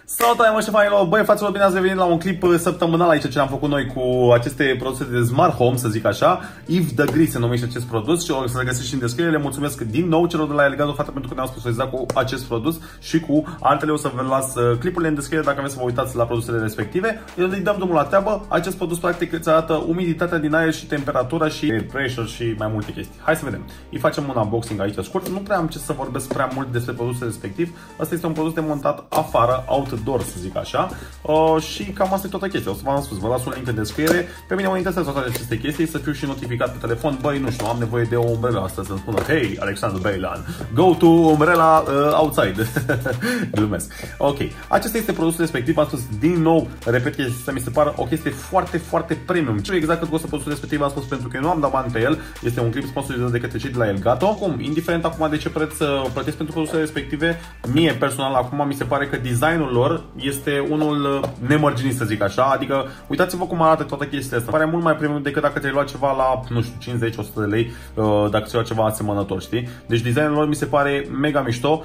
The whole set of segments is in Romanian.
Salutare, mă, șefanilor! Băi, fraților, bine ați revenit la un clip săptămânal aici ce am făcut noi cu aceste produse de Smart Home, să zic așa. Yves Degree se numește acest produs și o să le găsiți și în descriere. Le mulțumesc din nou celor de la Elgato, frate, pentru că ne-au sponsorizat cu acest produs și cu altele. O să vă las clipurile în descriere dacă vreți să vă uitați la produsele respective. Eu îi dăm drumul la treabă. Acest produs practic îți arată umiditatea din aer și temperatura și air pressure și mai multe chestii. Hai să vedem. Îi facem un unboxing aici scurt. Nu prea am ce să vorbesc prea mult despre produsul respectiv. Asta este un produs de montat afară, outdoor, să zic așa. Și cam asta e toată chestia. O să v-am spus, vă las un link în descriere. Pe mine mă interesează toate aceste chestii, să fiu și notificat pe telefon. Băi, nu știu, am nevoie de o umbrella asta să-mi spună: hey, Alexandru Beilan, go to umbrella outside. Glumesc. Ok, acesta este produsul respectiv. Am spus din nou, repet, chestia mi se pare o chestie foarte, foarte premium. Ce exact cât costă produsul respectiv am spus pentru că eu nu am dat bani pe el. Este un clip sponsorizat de către cei de la Elgato. Acum, indiferent acum de ce preț plătesc pentru produsele respective, mie personal acum mi se pare că designul lor este unul nemărginit, să zic așa. Adică, uitați-vă cum arată toată chestia asta. Pare mult mai premium decât dacă ți-ai luat ceva la, nu știu, 50-100 de lei, dacă ți-ai luat ceva asemănător, știi? Deci designul lor mi se pare mega mișto.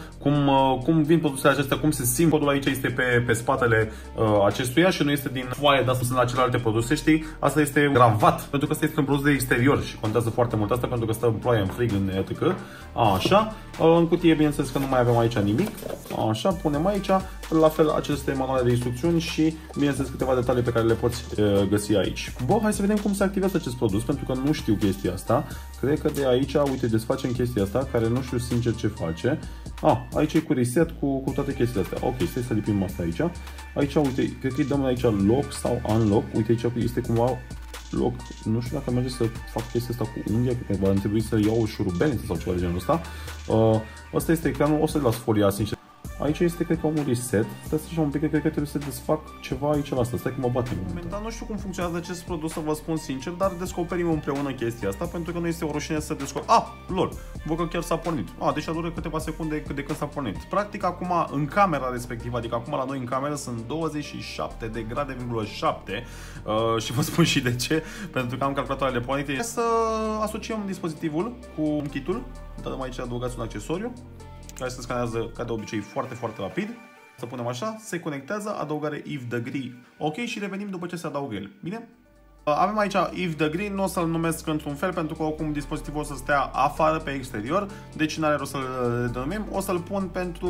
Cum vin produsele acestea, cum se simt. Codul aici este pe spatele acestuia și nu este din foaie, dar sunt la celelalte produse, știi? Asta este gravat, pentru că asta este un produs de exterior și contează foarte mult asta, pentru că stă în ploaie, în frig, în etc. Așa. În cutie, bineînțeles că nu mai avem aici nimic. Așa, punem aici. La fel, aceste manuale de instrucțiuni și, bineînțeles, câteva detalii pe care le poți găsi aici. Bă, hai să vedem cum se activează acest produs, pentru că nu știu chestia asta. Cred că de aici, uite, desfacem chestia asta, care nu știu sincer ce face. Aici e cu reset, cu toate chestiile astea. Ok, stai să lipim asta aici. Aici, uite, cred că îi dăm aici lock sau unlock. Uite, aici este cumva loc, nu știu dacă merge să fac chestia asta cu unghia, cred că va trebui să iau o șurubelniță sau ceva de genul ăsta. Asta este ecranul, o să-l las folia, sincer. Aici este, cred că, un reset. Stați așa un pic, cred că trebuie să desfac ceva aici la asta. Stai că mă bate în moment. Dar nu știu cum funcționează acest produs, să vă spun sincer, dar descoperim împreună chestia asta, pentru că nu este o rușine să descoperim. Lol, văd că chiar s-a pornit. Deci a durat câteva secunde de când s-a pornit. Practic, acum, în camera respectivă, adică acum la noi în cameră, sunt 27 de grade,7 și vă spun și de ce, pentru că am calculatoarele pornite. Să asociem dispozitivul cu kitul. Dăm aici, adăugați un accesoriu care se scanează ca de obicei foarte, foarte rapid. Să punem așa, se conectează, adăugare Yves Degree. Ok, și revenim după ce se adaugă el. Bine? Avem aici Yves Degree, nu o să-l numesc într-un fel pentru că oricum dispozitivul o să stea afară pe exterior, deci n-are rost să-l denumim. O să-l pun pentru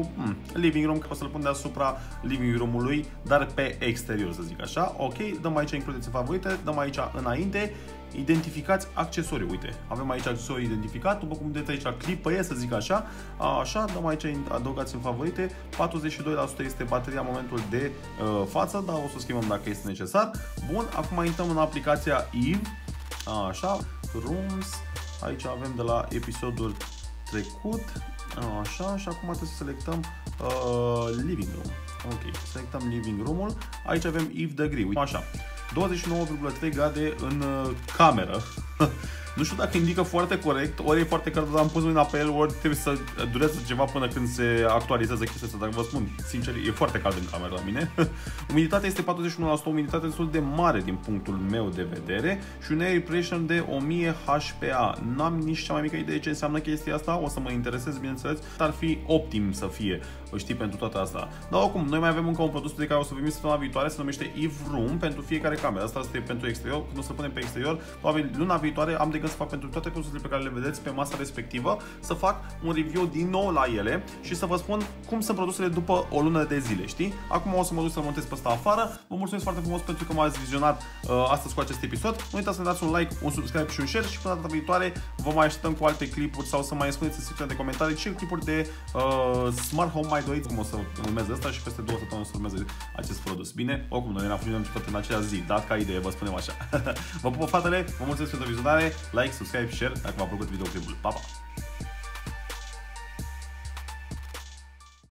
living room, o să-l pun deasupra living room-ului, dar pe exterior, să zic așa. Ok, dăm aici includeți favorite, dăm aici înainte. Identificați accesoriu, uite, avem aici accesoriu identificat, după cum vedeți aici clipăie, să zic așa. Așa, dăm aici, adăugați în favorite, 42% este bateria în momentul de față, dar o să schimbăm dacă este necesar. Bun, acum intrăm în aplicația Yves, așa, Rooms, aici avem de la episodul trecut, așa, și acum trebuie să selectăm Living Room. Ok, selectăm Living Room-ul, aici avem Yves Degree, uite, așa. 29,3 grade în cameră. Nu știu dacă indică foarte corect, ori e foarte cald, dar am pus mâna pe el, ori trebuie să dureze ceva până când se actualizează chestia asta. Dar vă spun, sincer, e foarte cald în cameră la mine. Umiditatea este 41%, umiditate destul de mare din punctul meu de vedere și un air pressure de 1000 HPA. N-am nici cea mai mică idee ce înseamnă chestia asta, o să mă interesez, bineînțeles, ar fi optim să fie, știi, pentru toată asta. Dar oricum, noi mai avem încă un produs pe care o să primim săptămâna viitoare, se numește Yves Room pentru fiecare cameră. Asta este pentru exterior, când o să punem pe exterior, probabil luna viitoare am de gând să fac pentru toate produsele pe care le vedeți pe masa respectivă, să fac un review din nou la ele și să vă spun cum sunt produsele după o lună de zile, știi? Acum o să mă duc să montez pe asta afară. Vă mulțumesc foarte frumos pentru că m-ați vizionat astăzi cu acest episod. Nu uitați să dați un like, un subscribe și un share și până data viitoare vă mai așteptăm cu alte clipuri sau să mai spuneți în secțiunea de comentarii ce clipuri de Smart Home mai doriți, cum o să urmeze asta și peste 2 săptămâni o să urmeze acest produs. Bine? Oricum, noi ne aflăm în aceeași zi, dat ca idee, vă spunem așa. Vă pup, fatele, vă mulțumesc pentru vizionare, like, subscribe, share dacă v-a plăcut videoclipul. Pa, pa!